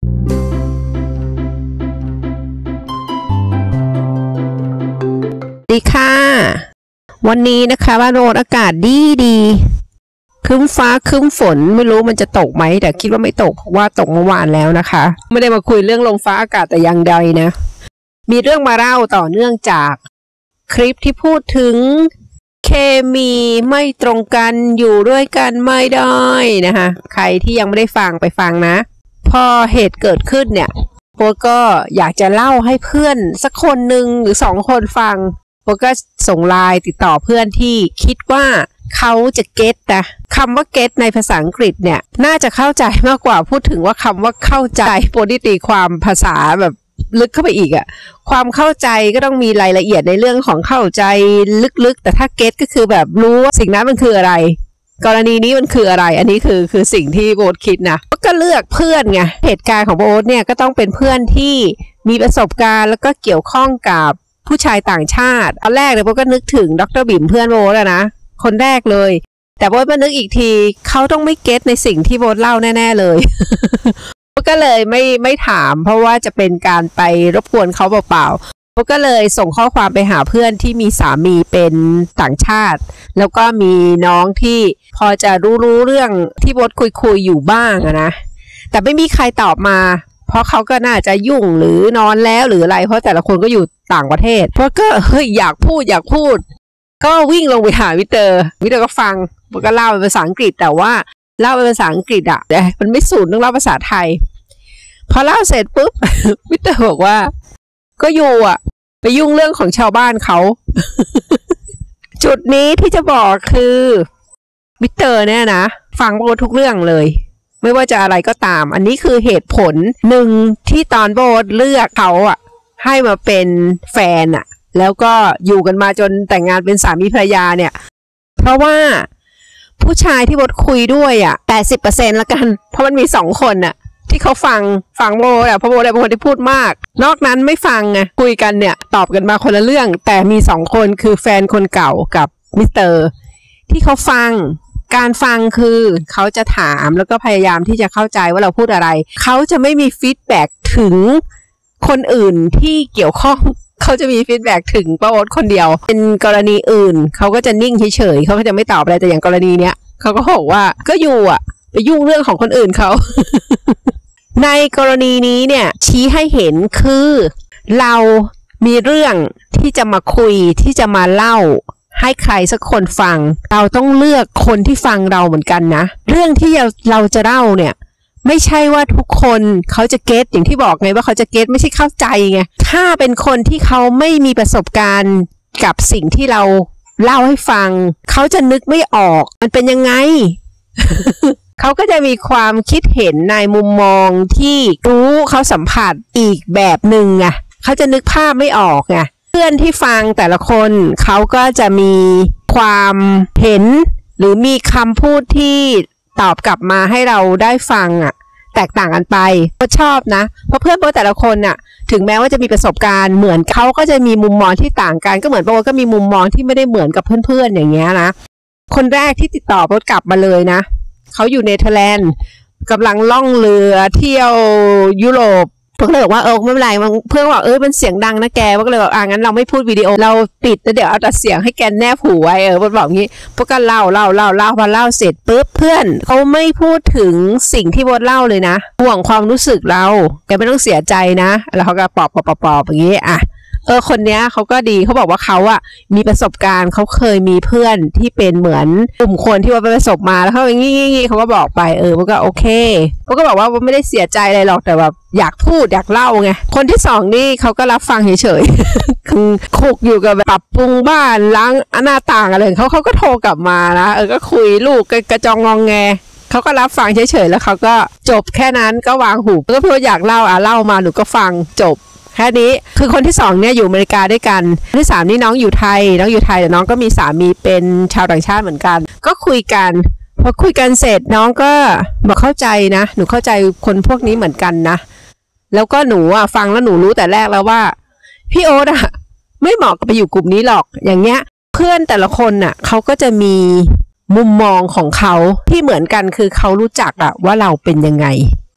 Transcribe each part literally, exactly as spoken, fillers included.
สวัสดีค่ะวันนี้นะคะว่าโรดอากาศดีดีครึ้มฟ้าครึ้มฝนไม่รู้มันจะตกไหมแต่คิดว่าไม่ตกเพราะว่าตกเมื่อวานแล้วนะคะไม่ได้มาคุยเรื่องลมฟ้าอากาศแต่ยังใดนะมีเรื่องมาเล่าต่อเนื่องจากคลิปที่พูดถึงเคมีไม่ตรงกันอยู่ด้วยกันไม่ได้นะคะใครที่ยังไม่ได้ฟังไปฟังนะพอเหตุเกิดขึ้นเนี่ยโบ๊ทก็อยากจะเล่าให้เพื่อนสักคนหนึ่งหรือสองคนฟังโบ๊ทก็ส่งไลน์ติดต่อเพื่อนที่คิดว่าเขาจะเก็ตนะคำว่าเก็ตในภาษาอังกฤษเนี่ยน่าจะเข้าใจมากกว่าพูดถึงว่าคำว่าเข้าใจโบ๊ทตีความภาษาแบบลึกเข้าไปอีกอะความเข้าใจก็ต้องมีรายละเอียดในเรื่องของเข้าใจลึกๆแต่ถ้าเก็ตก็คือแบบรู้ว่าสิ่งนั้นมันคืออะไรกรณีนี้มันคืออะไรอันนี้คือคือสิ่งที่โบ๊ทคิดนะก็เลือกเพื่อนไงเหตุการณ์ของโบ๊ทเนี่ยก็ต้องเป็นเพื่อนที่มีประสบการณ์แล้วก็เกี่ยวข้องกับผู้ชายต่างชาติตอนแรกเนี่ยโบ๊ทก็นึกถึงดร.บิ่มเพื่อนโบ๊ทอะนะคนแรกเลยแต่โบ๊ทมานึกอีกทีเขาต้องไม่เก็ตในสิ่งที่โบ๊ทเล่าแน่ๆเลย ก็เลยไม่ไม่ถามเพราะว่าจะเป็นการไปรบกวนเขาเปล่าๆโบ๊ทก็เลยส่งข้อความไปหาเพื่อนที่มีสามีเป็นต่างชาติแล้วก็มีน้องที่พอจะรู้รู้เรื่องที่โบ๊ทคุยคุยอยู่บ้างอะนะแต่ไม่มีใครตอบมาเพราะเขาก็น่าจะยุ่งหรือนอนแล้วหรืออะไรเพราะแต่ละคนก็อยู่ต่างประเทศเพราะก็เฮ้ยอยากพูดอยากพูดก็วิ่งลงไปหาวิเตอร์วิเตอร์ก็ฟังโบ๊ทก็เล่าเป็นภาษาอังกฤษแต่ว่าเล่าเป็นภาษาอังกฤษอะแต่มันไม่สูตรต้องเล่าภาษาไทยพอเล่าเสร็จปุ๊บ วิเตอร์บอกว่าก็อยู่อ่ะไปยุ่งเรื่องของชาวบ้านเขา จุดนี้ที่จะบอกคือวิเตอร์เนี่ยนะฟังโบทุกเรื่องเลยไม่ว่าจะอะไรก็ตามอันนี้คือเหตุผลหนึ่งที่ตอนโบเลือกเขาอ่ะให้มาเป็นแฟนอ่ะแล้วก็อยู่กันมาจนแต่งงานเป็นสามีภรรยาเนี่ยเพราะว่าผู้ชายที่โบคุยด้วยอ่ะ แปดสิบเปอร์เซ็นต์ ละกันเพราะมันมีสองคนอ่ะที่เขาฟังฟังโบอ่ะเพราะโบเป็นคนที่พูดมากนอกนั้นไม่ฟังไงคุยกันเนี่ยตอบกันมาคนละเรื่องแต่มีสองคนคือแฟนคนเก่ากับมิสเตอร์ที่เขาฟังการฟังคือเขาจะถามแล้วก็พยายามที่จะเข้าใจว่าเราพูดอะไรเขาจะไม่มีฟีดแบ็กถึงคนอื่นที่เกี่ยวข้องเขาจะมีฟีดแบ็กถึงป้าโอ๊ตคนเดียวเป็นกรณีอื่นเขาก็จะนิ่งเฉยๆเขาก็จะไม่ตอบอะไรแต่อย่างกรณีเนี้ยเขาก็บอกว่าก็อยู่อ่ะไปยุ่งเรื่องของคนอื่นเขา ในกรณีนี้เนี่ยชี้ให้เห็นคือเรามีเรื่องที่จะมาคุยที่จะมาเล่าให้ใครสักคนฟังเราต้องเลือกคนที่ฟังเราเหมือนกันนะเรื่องที่เราเราจะเล่าเนี่ยไม่ใช่ว่าทุกคนเขาจะเก็ตอย่างที่บอกไงว่าเขาจะเก็ตไม่ใช่เข้าใจไงถ้าเป็นคนที่เขาไม่มีประสบการณ์กับสิ่งที่เราเล่าให้ฟังเขาจะนึกไม่ออกมันเป็นยังไง เขาก็จะมีความคิดเห็นในมุมมองที่รู้เขาสัมผัสอีกแบบหนึ่งไงเขาจะนึกภาพไม่ออกไงเพื่อนที่ฟังแต่ละคนเขาก็จะมีความเห็นหรือมีคำพูดที่ตอบกลับมาให้เราได้ฟังอ่ะแตกต่างกันไปก็ชอบนะเพราะเพื่อนโบแต่ละคนน่ะถึงแม้ว่าจะมีประสบการณ์เหมือนเขาก็จะมีมุมมองที่ต่างกันก็เหมือนโบก็มีมุมมองที่ไม่ได้เหมือนกับเพื่อนๆอย่างเงี้ยนะคนแรกที่ติดต่อโบกลับมาเลยนะเขาอยู่เนเธอร์แลนด์กำลังล่องเรือเที่ยวยุโรปเพื่อนเลยบอกว่าเออไม่เป็นไรเพื่อนบอกเออมันเสียงดังนะแกก็เลยบอกอ่างั้นเราไม่พูดวิดีโอเราปิดแล้วเดี๋ยวเอาแต่เสียงให้แกแนบหูไว้เออเพื่อนบอกงี้พวกก็เล่าเล่าเล่าเล่าพอเล่าเสร็จปุ๊บเพื่อนเขาไม่พูดถึงสิ่งที่โบทเล่าเลยนะห่วงความรู้สึกเราแกไม่ต้องเสียใจนะแล้วเขาก็ปอบปอบปอบอย่างงี้อ่ะเออคนเนี้ยเขาก็ดีเขาบอกว่าเขาอะมีประสบการณ์เขาเคยมีเพื่อนที่เป็นเหมือนกลุ่มคนที่ว่าไปประสบมาแล้วเขาอย่างงี้ๆเขาก็บอกไปเออมันก็โอเคเขาก็บอกว่าไม่ได้เสียใจอะไรหรอกแต่แบบอยากพูดอยากเล่าไงคนที่สองนี่เขาก็รับฟังเฉยๆ คือคุกอยู่กับปรับปรุงบ้านล้างหน้าต่างอะไรเขาเขาก็โทรกลับมานะเออก็คุยลูกกระจองงองแงเขาก็รับฟังเฉยๆแล้วเขาก็จบแค่นั้นก็วางหูก็เพื่ออยากเล่าอ่ะเล่ามาหนูก็ฟังจบแค่นี้คือคนที่สองเนี่ยอยู่อเมริกาด้วยกันคนที่สามนี่น้องอยู่ไทยน้องอยู่ไทยแต่น้องก็มีสามีเป็นชาวต่างชาติเหมือนกันก็คุยกันพอคุยกันเสร็จน้องก็บอกเข้าใจนะหนูเข้าใจคนพวกนี้เหมือนกันนะแล้วก็หนูอ่ะฟังแล้วหนูรู้แต่แรกแล้วว่าพี่โอ๊ตอ่ะไม่เหมาะกับไปอยู่กลุ่มนี้หรอกอย่างเงี้ยเพื่อนแต่ละคนน่ะเขาก็จะมีมุมมองของเขาที่เหมือนกันคือเขารู้จักอ่ะว่าเราเป็นยังไง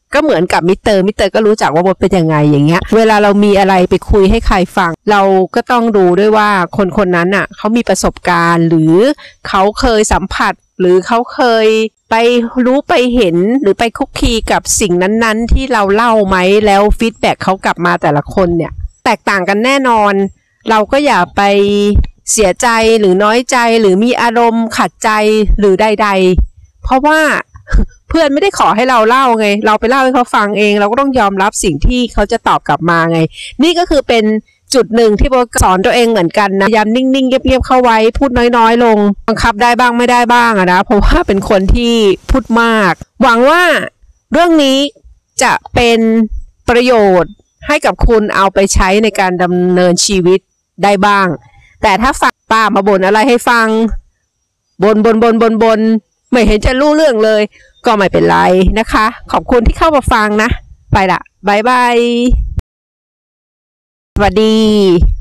ก็เหมือนกับมิสเตอร์มิสเตอร์ก็รู้จักว่าบทเป็นยังไงอย่างเงี้ยเวลาเรามีอะไรไปคุยให้ใครฟังเราก็ต้องดูด้วยว่าคนคนนั้นอ่ะเขามีประสบการณ์หรือเขาเคยสัมผัสหรือเขาเคยไปรู้ไปเห็นหรือไปคุกคีกับสิ่งนั้นๆที่เราเล่าไหมแล้วฟีดแบ็กเขากลับมาแต่ละคนเนี่ยแตกต่างกันแน่นอนเราก็อย่าไปเสียใจหรือน้อยใจหรือมีอารมณ์ขัดใจหรือใดๆเพราะว่าเพื่อนไม่ได้ขอให้เราเล่าไงเราไปเล่าให้เขาฟังเองเราก็ต้องยอมรับสิ่งที่เขาจะตอบกลับมาไงนี่ก็คือเป็นจุดหนึ่งที่โบสอนตัวเองเหมือนกันนะย้ำนิ่งๆเงียบๆเข้าไว้พูดน้อยๆลงบังคับได้บ้างไม่ได้บ้างอะนะเพราะว่าเป็นคนที่พูดมากหวังว่าเรื่องนี้จะเป็นประโยชน์ให้กับคุณเอาไปใช้ในการดำเนินชีวิตได้บ้างแต่ถ้าฟังป้ามาบ่นอะไรให้ฟังบ่นบ่นบ่นบ่นบ่นไม่เห็นจะรู้เรื่องเลยก็ไม่เป็นไรนะคะขอบคุณที่เข้ามาฟังนะไปละบายบายสวัสดี